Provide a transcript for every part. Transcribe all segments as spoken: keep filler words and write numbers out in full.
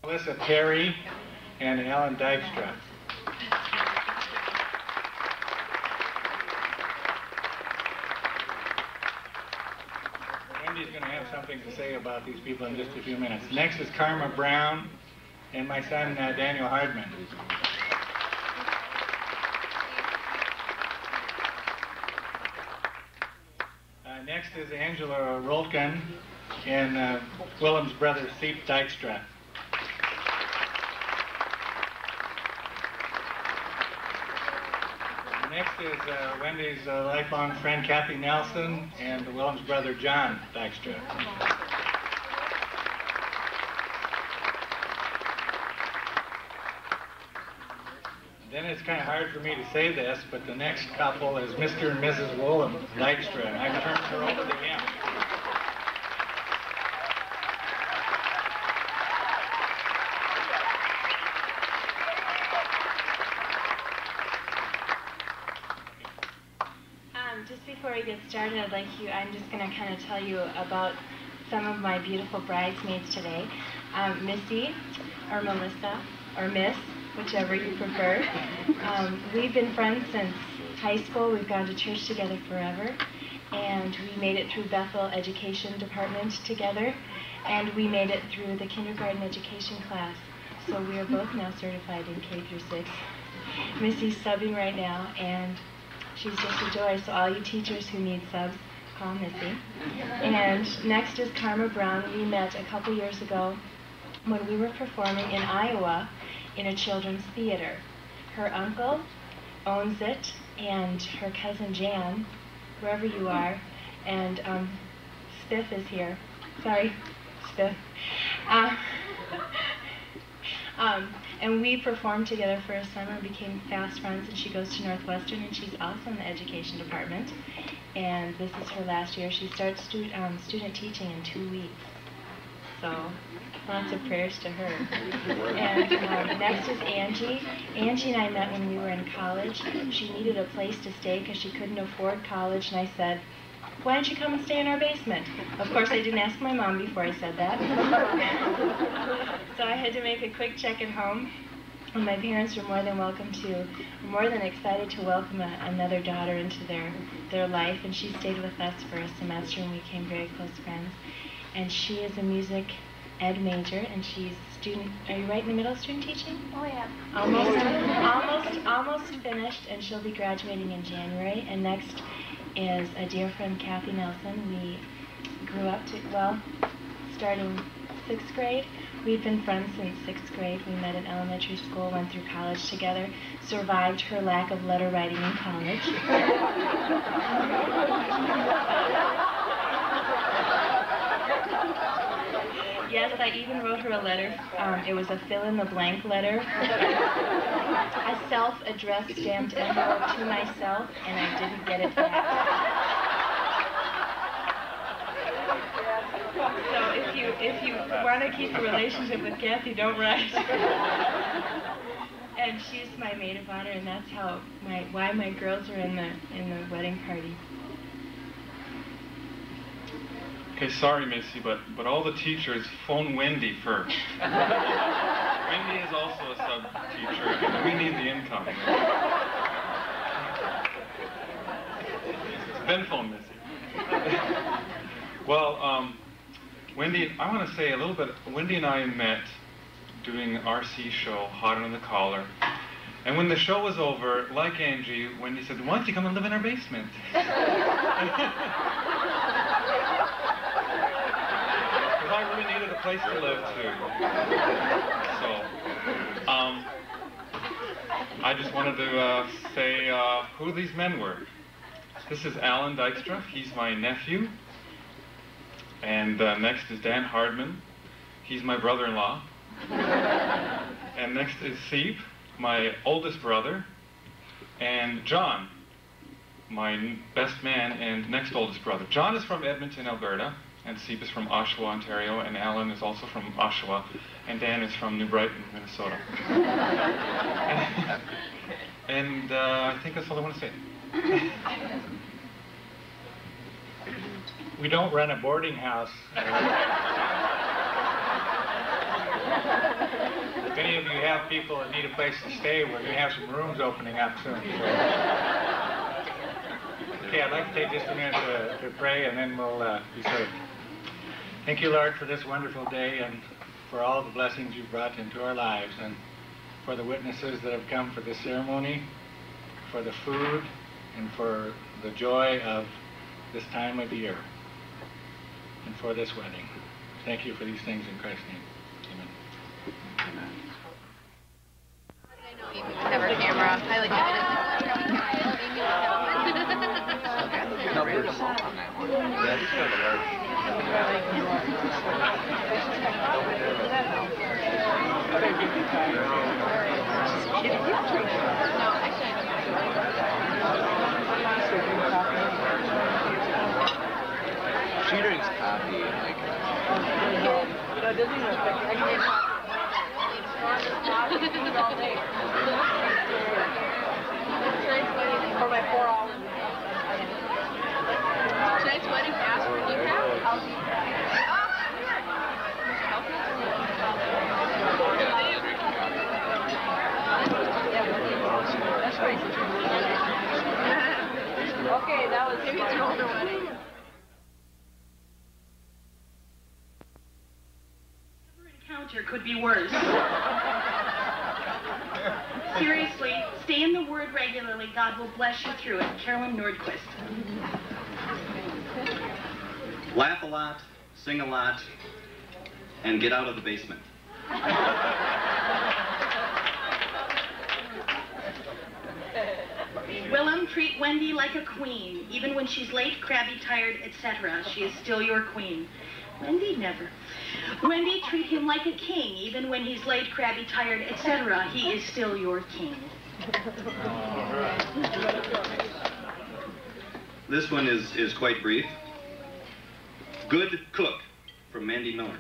Melissa Perry, and Alan Dykstra. Wendy's going to have something to say about these people in just a few minutes. Next is Karma Brown and my son uh, Daniel Hardman. Uh, next is Angela Rolkin and uh, Willem's brother Seep Dykstra. Next is uh, Wendy's uh, lifelong friend Kathy Nelson and Willem's brother John Dykstra. Then it's kind of hard for me to say this, but the next couple is Mister and Missus Willem Dykstra, and I've turned her over to him. Just before we get started, I'd like you, I'm just going to kind of tell you about some of my beautiful bridesmaids today. Um, Missy, or Melissa, or Miss, whichever you prefer. Um, we've been friends since high school. We've gone to church together forever. And we made it through Bethel Education Department together. And we made it through the kindergarten education class. So we are both now certified in K through six. Missy's subbing right now, and she's just a joy, so all you teachers who need subs, call Missy. And next is Karma Brown. We met a couple years ago when we were performing in Iowa in a children's theater. Her uncle owns it, and her cousin Jan, wherever you are, and um, Spiff is here. Sorry, Spiff. Uh, um, And we performed together for a summer, became fast friends, and she goes to Northwestern, and she's also in the education department. And this is her last year. She starts stu um, student teaching in two weeks. So lots of prayers to her. And um, next is Angie. Angie and I met when we were in college. She needed a place to stay because she couldn't afford college, and I said, why don't you come and stay in our basement? Of course, I didn't ask my mom before I said that. So I had to make a quick check at home. And my parents were more than welcome to, more than excited to welcome a, another daughter into their, their life. And she stayed with us for a semester, and we became very close friends. And she is a music ed major, and she's student, are you right in the middle of student teaching? Oh, yeah. Almost, almost, almost finished, and she'll be graduating in January. And next is a dear friend, Kathy Nelson. We grew up to, well, starting sixth grade. We've been friends since sixth grade. We met in elementary school, went through college together, survived her lack of letter writing in college. Yes, I even wrote her a letter. Um, it was a fill-in-the-blank letter. A self-addressed stamped envelope to myself, and I didn't get it back. So if you if you want to keep a relationship with Kathy, don't write. And she's my maid of honor, and that's how my why my girls are in the in the wedding party. Okay, sorry, Missy, but, but all the teachers phone Wendy first. Wendy is also a sub-teacher, and we need the income. Ben phone Missy. Well, um, Wendy, I want to say a little bit, Wendy and I met doing an R C show, Hot Under the Collar. And when the show was over, like Angie, Wendy said, why don't you come and live in our basement? I really needed a place to live too. So, um, I just wanted to uh, say uh, who these men were. This is Alan Dykstra. He's my nephew. And uh, next is Dan Hardman. He's my brother-in-law. And next is Seep, my oldest brother. And John, my best man and next oldest brother. John is from Edmonton, Alberta. And Seep is from Oshawa, Ontario, and Alan is also from Oshawa, and Dan is from New Brighton, Minnesota. and uh, I think that's all I want to say. We don't run a boarding house. any of you have people that need a place to stay, we're going to have some rooms opening up soon. So. Okay, I'd like to take just a minute to, to pray, and then we'll uh, be saved. Thank you, Lord, for this wonderful day and for all the blessings you've brought into our lives, and for the witnesses that have come for this ceremony, for the food, and for the joy of this time of year, and for this wedding. Thank you for these things in Christ's name. Amen. Amen. Amy would have her camera. I like it. She drinks coffee, like. That doesn't even affect me. I can get coffee for my four hours. Tonight's wedding asked for decaf? That's crazy. Okay, that was maybe it's an older wedding. Encounter could be worse. Seriously, stay in the Word regularly. God will bless you through it. Carolyn Nordquist. Laugh a lot, sing a lot, and get out of the basement. Willem, treat Wendy like a queen. Even when she's late, crabby, tired, et cetera, she is still your queen. Wendy, never. Wendy, treat him like a king. Even when he's late, crabby, tired, et cetera, he is still your king. This one is, is quite brief. Good cook, from Mandy Miller.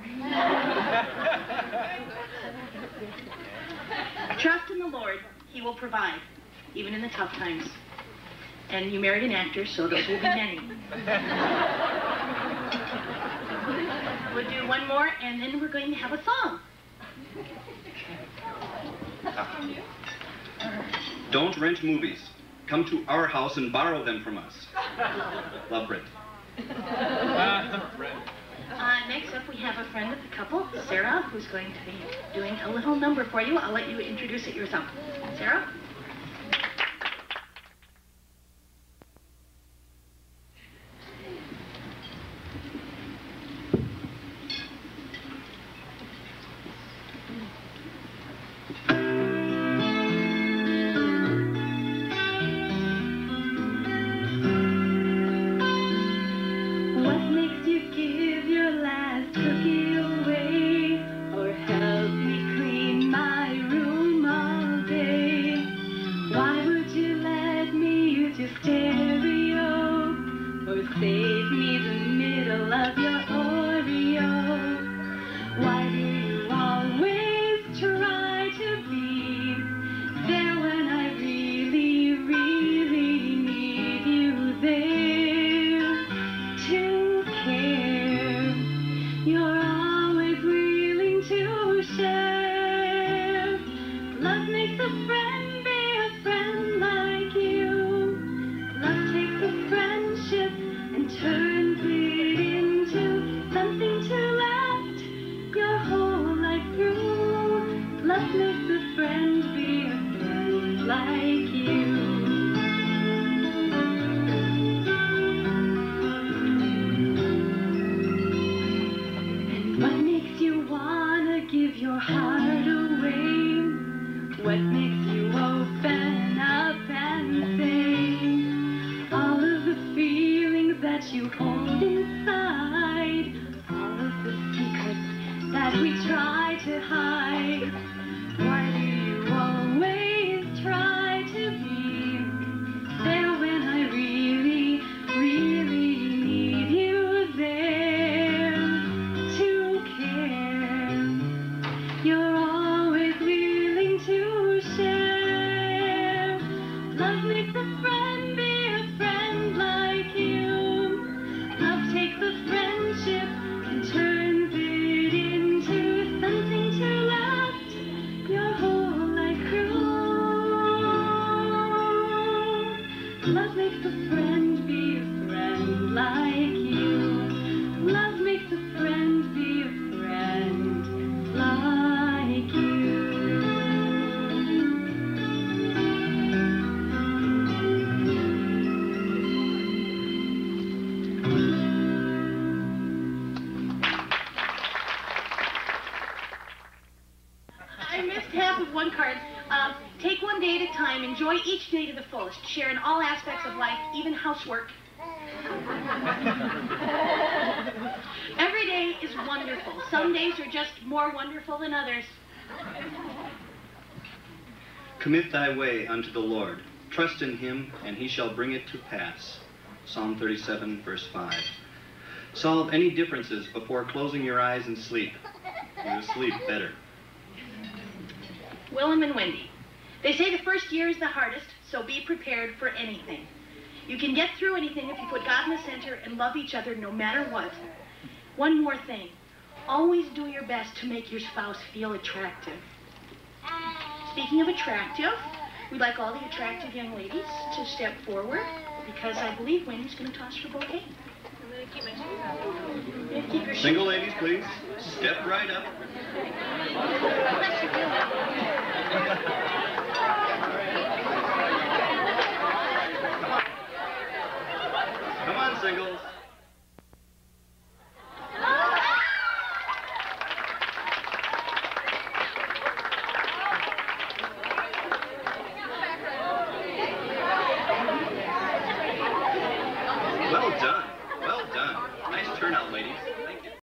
Trust in the Lord. He will provide, even in the tough times. And you married an actor, so those will be many. We'll do one more, and then we're going to have a song. Don't rent movies. Come to our house and borrow them from us. Love, Britt. Uh, next up, we have a friend of the couple, Sarah, who's going to be doing a little number for you. I'll let you introduce it yourself. Sarah? one card. Um, take one day at a time. Enjoy each day to the fullest. Share in all aspects of life, even housework. Every day is wonderful. Some days are just more wonderful than others. Commit thy way unto the Lord. Trust in him, and he shall bring it to pass. Psalm thirty-seven, verse five. Solve any differences before closing your eyes and sleep. You sleep better. Willem and Wendy. They say the first year is the hardest, so be prepared for anything. You can get through anything if you put God in the center and love each other no matter what. One more thing. Always do your best to make your spouse feel attractive. Speaking of attractive, we'd like all the attractive young ladies to step forward because I believe Wendy's going to toss her bouquet. I'm going to keep my shoes on. Yeah, keep your Single ladies, please. Step right up. shoes.